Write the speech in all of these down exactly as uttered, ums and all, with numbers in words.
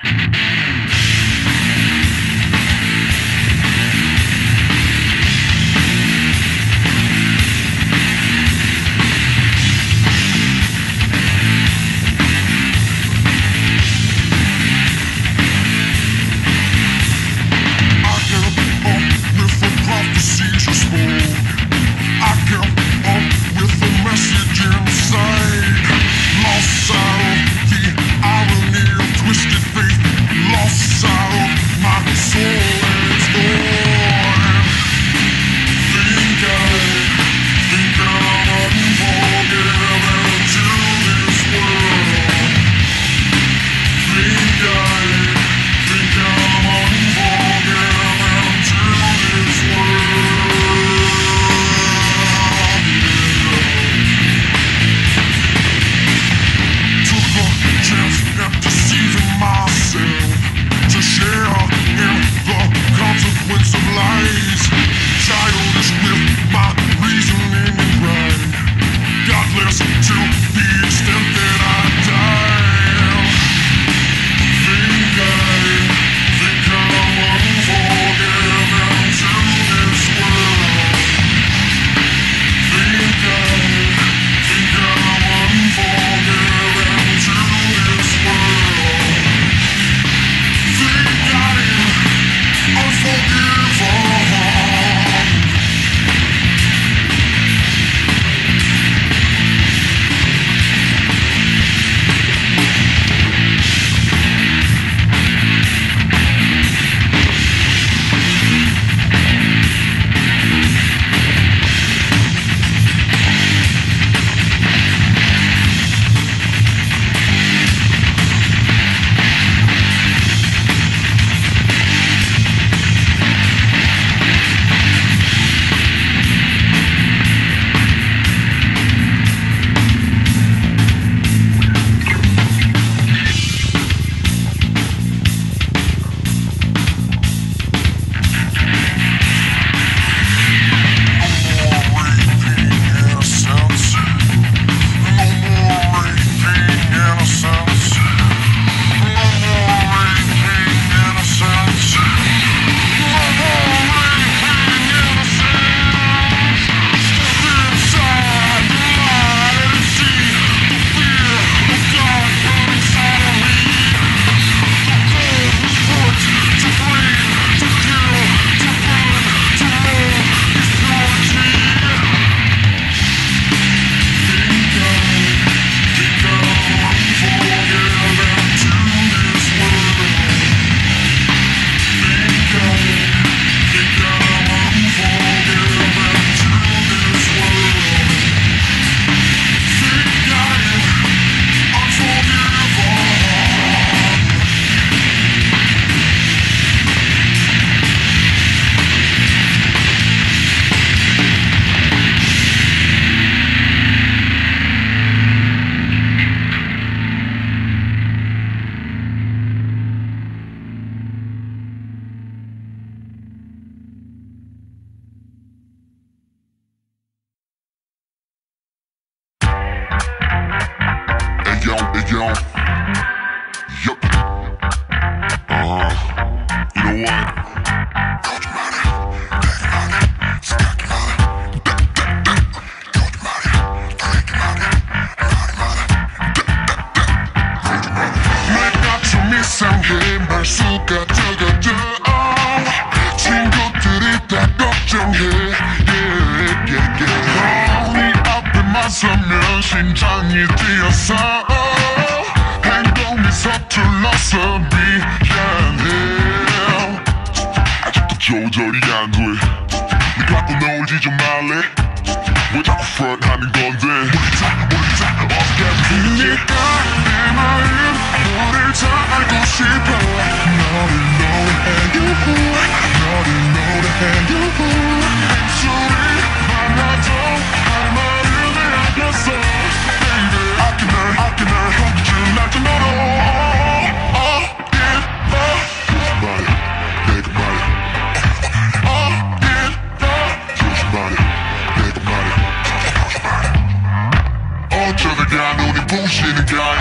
yo, yo. Yup. Uh-huh. You know what? Coach Money, Daddy Money, Skaki Money, da da da. Coach Money, Daddy Money, Money Money, da da da. Coach Money. 내가 좀 이상해 말수가 적어져. 친구들이 다 걱정해. Yeah, yeah, yeah. 네 앞에만 서면 심장이 뛰어서. 행동이 서툴러서 미안해. 아직도 조절이 안 돼. 네 갖고 놀지 좀 말래. 왜 자꾸 프런트하는 건데. 우리 다 우리 다 어떻게 그니까 내 마음 너를 다 알고 싶어. 너를 노래해주고 너를 노래해주고 소리 많아도 할 말을 내 앞에서 Baby 아껴 널 아껴 널 형기줄 날 좀 너로 Oh yeah oh 내가 말해 Oh yeah oh 조심하래 내가 말해 어쩌다가 눈이 부시는 거야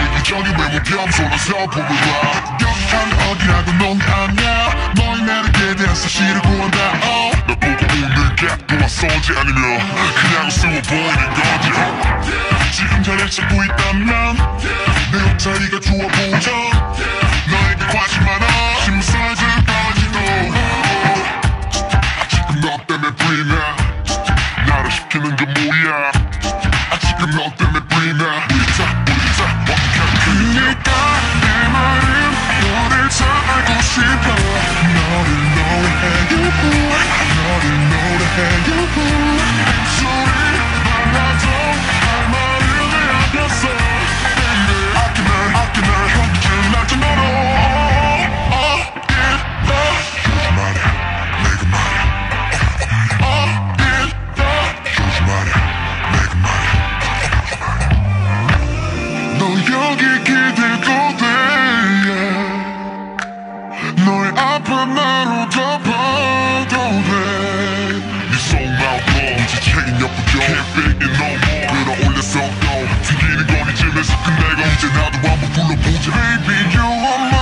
겸손한 서품을 봐. 격한 어디라도 넌 아냐. 너의 나를 대한 사실을 구한다. 어. 나 보고 웃는 게 왔었지 아니면 그냥 우스워 보이는 거지. 지금 자리를 찾고 있다면 내 옷차림가 좋아 보여. 너에게 관심 많아. 신문 사이즈까지도. 아직은 너 때문에 불이나. 나를 시키는 게 뭐야. 아직은 너 때문에 불이나. 우리 다 우리 다 어떻게 그니까 내 말은 너를 다 알고 싶어. 너를 노래해요 너를 노래해요. 목소리 달라도 할 말은 내 앞에서. Baby 아껴 날 아껴 날 형질 날줄 너로. 여기 기대도 돼 yeah. 너의 앞은 나로 덮어도 돼. 네 속마음도 지체긴 옆부려. Can't fake it no more. 끌어올렸어 또 튕기는 건 이쯤에서 끝내고 이제 나도 한번 불러보자. Baby you are my